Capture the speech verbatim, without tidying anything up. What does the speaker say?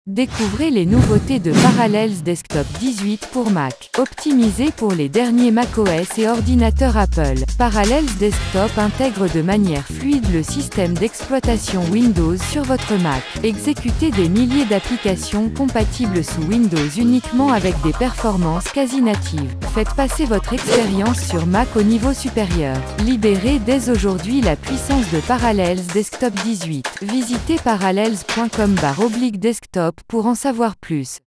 Découvrez les nouveautés de Parallels Desktop dix-huit pour Mac. Optimisé pour les derniers macOS et ordinateurs Apple, Parallels Desktop intègre de manière fluide le système d'exploitation Windows sur votre Mac. Exécutez des milliers d'applications compatibles sous Windows uniquement avec des performances quasi natives. Faites passer votre expérience sur Mac au niveau supérieur. Libérez dès aujourd'hui la puissance de Parallels Desktop dix-huit. Visitez parallels point com barre oblique desktop pour en savoir plus.